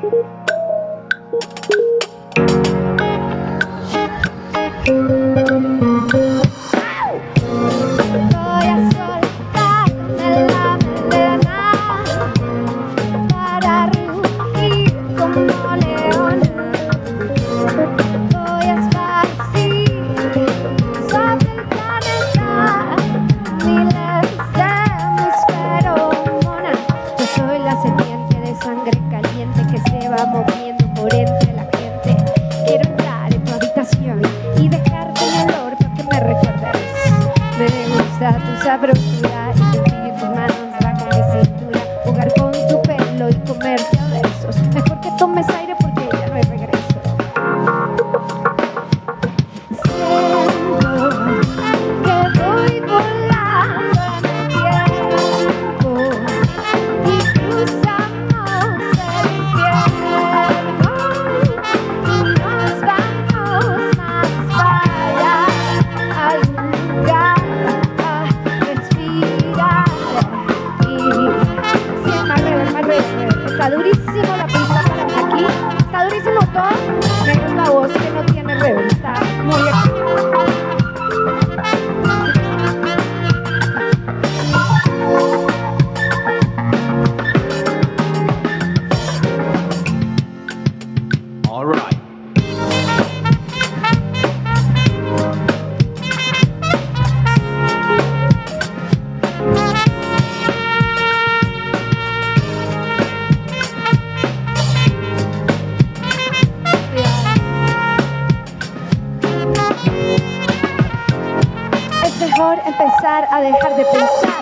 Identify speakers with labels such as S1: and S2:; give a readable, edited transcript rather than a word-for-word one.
S1: Moviendo por entre la gente. Quiero entrar en tu habitación y dejarte mi olor para que me recuerdes. Me gusta tu sabrosura y sentir tus manos bajo mi cintura, jugar con tu pelo y comerte a besos. Mejor que tomes aire porque ya no hay regreso. Siento que voy volando en el tiempo y cruzamos el infierno. Está durísimo la pista para aquí, está durísimo todo, menos la voz que no tiene reverb, está muy aquí.
S2: All right.
S1: Es mejor empezar a dejar de pensar